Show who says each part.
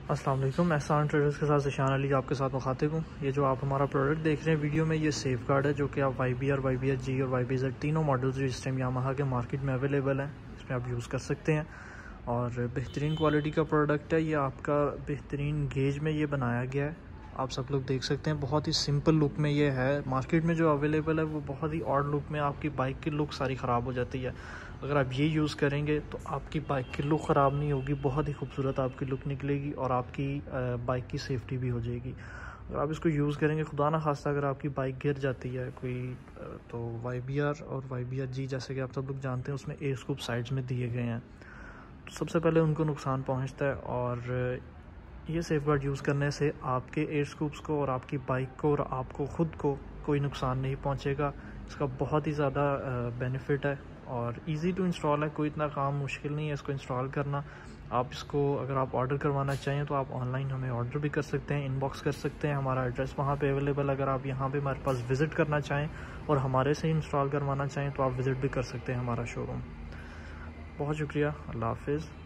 Speaker 1: अस्सलाम वालेकुम। एहसान ट्रेडर्स के साथ एहसान अली आपके साथ मुखातिब हूँ। ये जो आप हमारा प्रोडक्ट देख रहे हैं वीडियो में, ये सेफ गार्ड है जो कि आप YBR G और YBZ तीनों मॉडल्स जो इस टाइम यामाहा के मार्केट में अवेलेबल हैं, इसमें आप यूज़ कर सकते हैं। और बेहतरीन क्वालिटी का प्रोडक्ट है। ये आपका बेहतरीन गेज में ये बनाया गया है, आप सब लोग देख सकते हैं। बहुत ही सिंपल लुक में ये है। मार्केट में जो अवेलेबल है वो बहुत ही ऑड लुक में, आपकी बाइक की लुक सारी ख़राब हो जाती है। अगर आप ये यूज़ करेंगे तो आपकी बाइक की लुक ख़राब नहीं होगी, बहुत ही खूबसूरत आपकी लुक निकलेगी और आपकी बाइक की सेफ्टी भी हो जाएगी। अगर आप इसको यूज़ करेंगे, खुदा ना खास्ता अगर आपकी बाइक गिर जाती है कोई, तो YBR और YBR G जैसे कि आप सब लोग जानते हैं उसमें एयर स्कूप साइड्स में दिए गए हैं, तो सबसे पहले उनको नुकसान पहुंचता है। और ये सेफ गार्ड यूज़ करने से आपके एयर स्कूप्स को और आपकी बाइक को और आपको ख़ुद को कोई नुकसान नहीं पहुंचेगा। इसका बहुत ही ज़्यादा बेनिफिट है और इजी टू इंस्टॉल है, कोई इतना काम मुश्किल नहीं है इसको इंस्टॉल करना। आप इसको अगर आप ऑर्डर करवाना चाहें तो आप ऑनलाइन हमें ऑर्डर भी कर सकते हैं, इनबॉक्स कर सकते हैं। हमारा एड्रेस वहाँ पे अवेलेबल। अगर आप यहाँ पे हमारे पास विज़िट करना चाहें और हमारे से इंस्टॉल करवाना चाहें तो आप विज़िट भी कर सकते हैं हमारा शोरूम। बहुत शुक्रिया। अल्लाह हाफिज़।